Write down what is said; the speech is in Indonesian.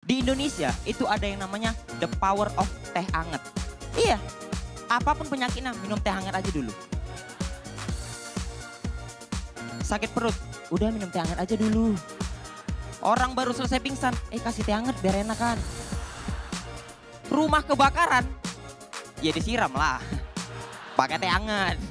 Di Indonesia itu ada yang namanya the power of teh anget. Iya, apapun penyakitnya minum teh hangat aja dulu. Sakit perut, udah minum teh hangat aja dulu. Orang baru selesai pingsan, kasih teh hangat biar enakan. Rumah kebakaran, ya disiram lah, pakai teh hangat.